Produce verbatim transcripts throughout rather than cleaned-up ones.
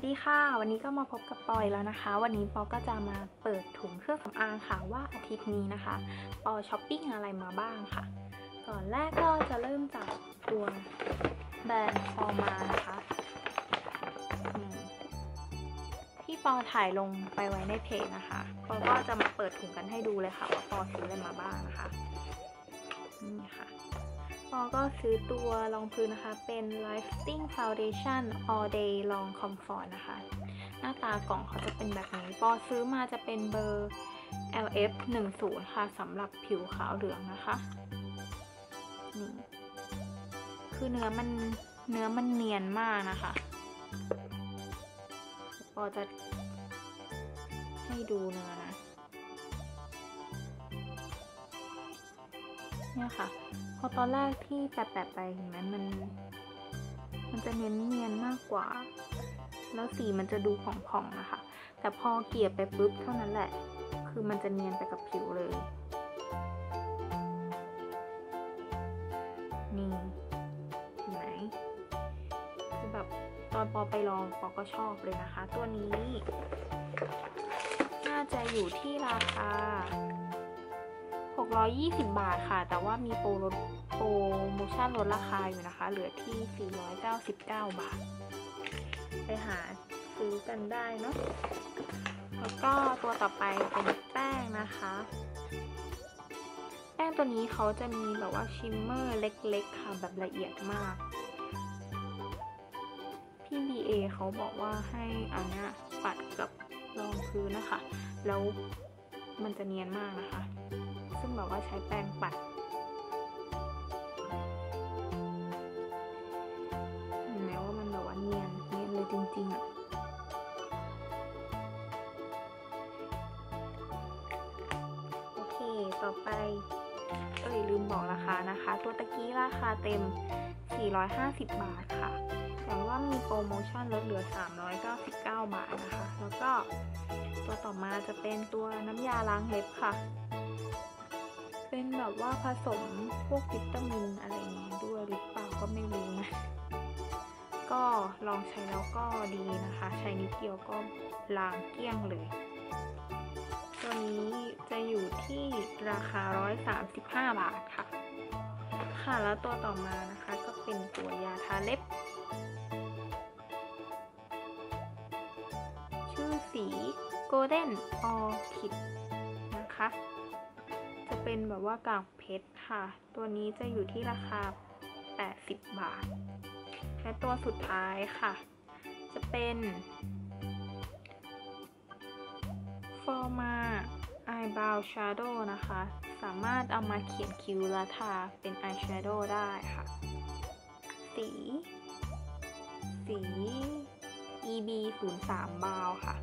ดีค่ะวันนี้ก็มาพบกับปอยแล้วนะคะวันนี้ปอก็จะมาเปิดถุงเครื่องสำอางค่ะว่าอาทิตย์นี้นะคะปอช้อปปิ้งอะไรมาบ้างค่ะก่อนแรกก็จะเริ่มจากตัวแบรนด์ฟอร์มานะคะที่ปอถ่ายลงไปไว้ในเพจนะคะปอก็จะมาเปิดถุงกันให้ดูเลยค่ะว่าปอซื้ออะไรมาบ้างนะคะนี่ค่ะปอก็ซื้อตัวรองพื้นนะคะเป็น Lifting Foundation All Day Long Comfort นะคะหน้าตากล่องเขาจะเป็นแบบนี้ปอซื้อมาจะเป็นเบอร์ แอล เอฟ หนึ่งสิบ ค่ะสำหรับผิวขาวเหลืองนะคะนี่คือเนื้อมันเนื้อมันเนียนมากนะคะปอจะให้ดูเนื้อนะเนี่ยค่ะพอตอนแรกที่แปะๆไปเห็นไหมมันมันจะเน้นเนียนมากกว่าแล้วสีมันจะดูผ่องๆนะคะแต่พอเกลี่ยไปปุ๊บเท่านั้นแหละคือมันจะเนียนไปกับผิวเลยนี่เห็นไหมคือแบบตอนปอไปลองปอก็ชอบเลยนะคะตัวนี้น่าจะอยู่ที่ราคาหกร้อยยี่สิบบาทค่ะแต่ว่ามีโปรลดโปรโมชั่นลดราคาอยู่นะคะเหลือที่สี่ร้อยเก้าสิบเก้าบาทไปหาซื้อกันได้เนาะแล้วก็ตัวต่อไปเป็นแป้งนะคะแป้งตัวนี้เขาจะมีแบบว่าชิมเมอร์เล็กๆค่ะแบบละเอียดมากพี่ บี เอ เขาบอกว่าให้อันเนี้ยปัดกับรองพื้นนะคะแล้วมันจะเนียนมากนะคะซึ่งแบบว่าใช้แป้งปัดเห็นไหมว่ามันแบบว่าเนียนเนียนเลยจริงๆอ่ะโอเคต่อไปเอ้ยลืมบอกราคานะคะตัวตะกี้ราคาเต็มสี่ร้อยห้าสิบบาทค่ะแต่ว่ามีโปรโมชั่นลดเหลือสามร้อยเก้าสิบเก้าบาทนะคะแล้วก็ตัวต่อมาจะเป็นตัวน้ำยาล้างเล็บค่ะเป็นแบบว่าผสมพวกวิตามินอะไรอย่างนี้ด้วยหรือเปล่าก็ไม่รู้นะก็ลองใช้แล้วก็ดีนะคะใช้นิดเดียวก็ล้างเกลี้ยงเลยตัวนี้จะอยู่ที่ราคาหนึ่งร้อยสามสิบห้าบาทค่ะค่ะแล้วตัวต่อมานะคะก็เป็นตัวยาทาเล็บชื่อสี Golden Orchid นะคะจะเป็นแบบว่ากากเพชรค่ะตัวนี้จะอยู่ที่ราคาแปดสิบบาทและตัวสุดท้ายค่ะจะเป็น Forma Eyebrow Shadow นะคะสามารถเอามาเขียนคิ้วและทาเป็น Eyeshadow ได้ค่ะสีสี อี บี ศูนย์สาม Brown ค่ะ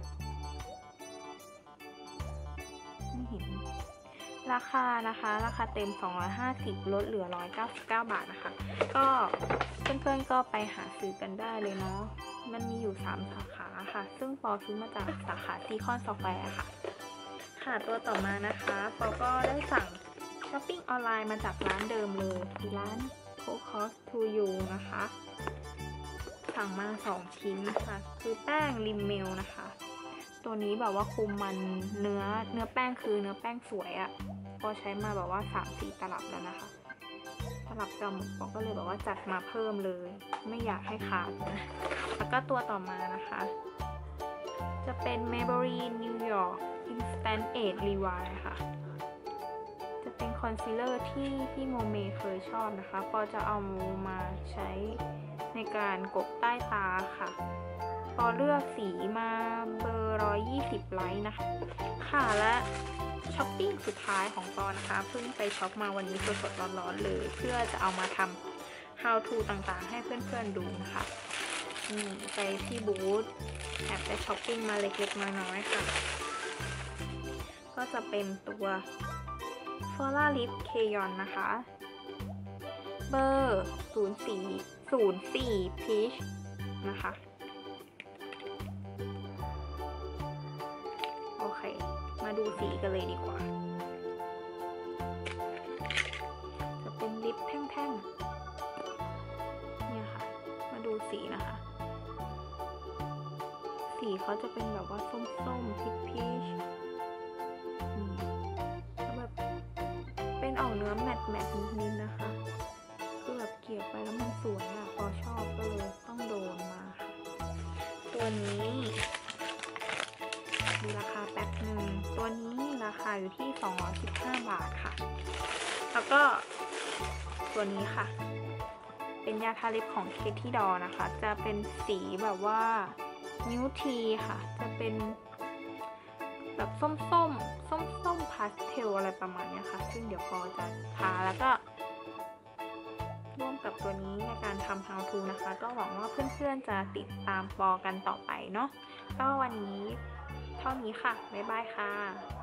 ไม่เห็นราคานะคะราคาเต็มสองร้อยห้าสิบลดเหลือหนึ่งร้อยเก้าสิบเก้าบาทนะคะก็เพื่อนๆก็ไปหาซื้อกันได้เลยเนาะมันมีอยู่สามสาขาค่ะซึ่งปอซื้อมาจากสาขาซีคอนซอฟต์แวร์ค่ะค่ะตัวต่อมานะคะปอก็ได้สั่งช้อปปิ้งออนไลน์มาจากร้านเดิมเลยที่ร้าน Focus to You นะคะสั่งมาสองชิ้นค่ะคือแป้งริมเมลนะคะตัวนี้แบบว่าคุมมันเนื้อเนื้อแป้งคือเนื้อแป้งสวยอะ่ะพอใช้มาแบบว่า สามถึงสี่ ตลับแล้วนะคะตลับเก่าหมดปอก็เลยแบบว่าจัดมาเพิ่มเลยไม่อยากให้ขาดนะแล้วก็ตัวต่อมานะคะจะเป็น Maybelline New York Instant Age Rewind ค่ะจะเป็นคอนซีลเลอร์ที่พี่โมเมเคยชอบนะคะปอจะเอามาใช้ในการกบใต้ตาค่ะพอเลือกสีมาเบอร์หนึ่งร้อยยี่สิบไลท์นะคะค่ะและช้อปปิ้งสุดท้ายของปอนะคะเพิ่งไปช็อปมาวันนี้สดๆร้อนๆเลยเพื่อจะเอามาทำ how to ต่างๆให้เพื่อนๆดูนะคะนี่ไปที่บูธแอบไปช้อปปิ้งมาเล็กๆน้อยๆค่ะก็จะเป็นตัว Flora Lip Crayon นะคะเบอร์ศูนย์สี่ ศูนย์สี่ Peach นะคะโอเคมาดูสีกันเลยดีกว่าจะเป็นลิปแท่งๆเนี่ยค่ะมาดูสีนะคะสีเขาจะเป็นแบบว่าส้มๆพีชพีชแล้วแบบเป็นออกเนื้อแมตต์แมตต์นิดๆนะคะคือแบบเกลี่ยไปแล้วมันสวยอะพอชอบก็เลยต้องโดนมาค่ะตัวนี้มีราคาแป๊บหนึ่งตัวนี้ราคาอยู่ที่สองร้อยสิบห้าบาทค่ะแล้วก็ตัวนี้ค่ะเป็นยาทาเล็บของเคที่ดอนะคะ จะเป็นสีแบบว่ามิวทีค่ะจะเป็นแบบส้มส้มส้มส้มพาสเทลอะไรประมาณนี้ค่ะซึ่งเดี๋ยวปอจะทาแล้วก็ร่วมกับตัวนี้ในการทำ how to นะคะ ก็หวังว่าเพื่อนๆจะติดตามปอกันต่อไปเนาะก็วันนี้เท่านี้ค่ะบ๊ายบายค่ะ